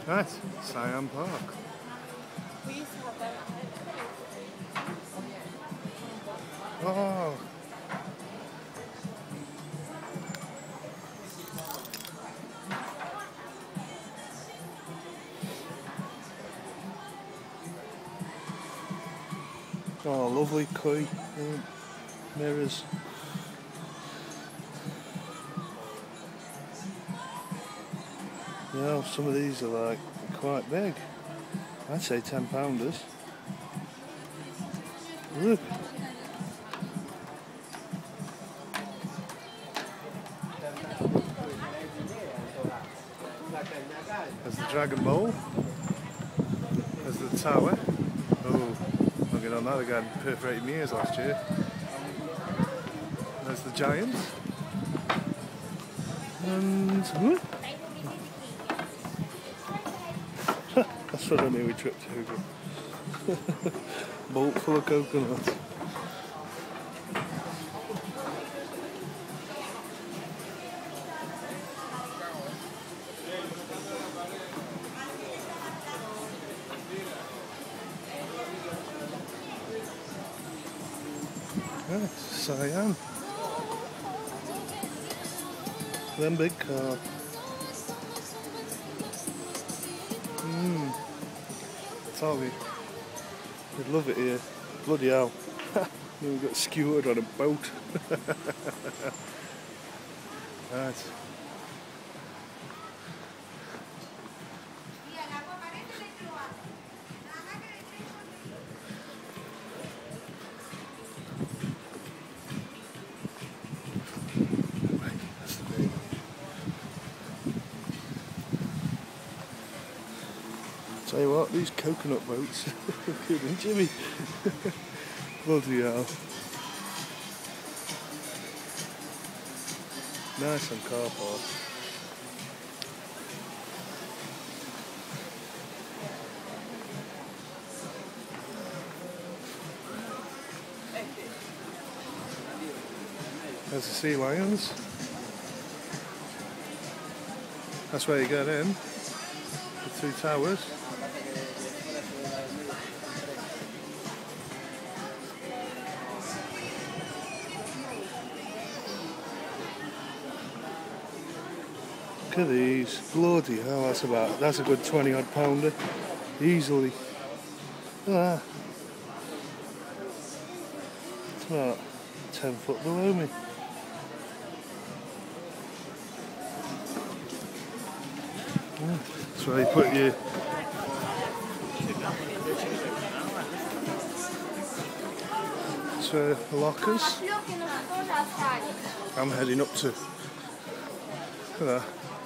Right, Siam Park. We used to have them. Oh, oh, lovely koi mirrors. Yeah, some of these are like quite big. I'd say 10-pounders. Look. There's the Dragon Bowl. There's the tower. Oh, I'll get on that again. Perforated my ears last year. There's the giant. And that's what I knew we tripped over. Bolt full of coconuts. Yes, Siam. Them big carp. Tommy, you'd love it here. Bloody hell. We got skewered on a boat. Right. Tell you what, these coconut boats are good, and Jimmy. Bloody hell. Nice and carp. There's the sea lions. That's where you get in. The two towers. Look at these. Bloody hell, that's a good 20-odd pounder. Easily. Look at that. It's about 10 foot below me. That's where you put your lockers. I'm heading up to. Look at that.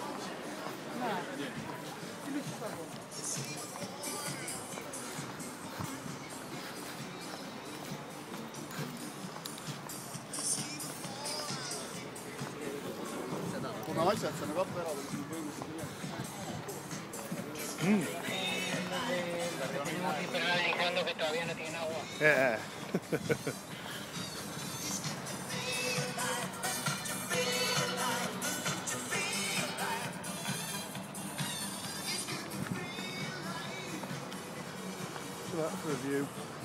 Yeah. So that's for a view.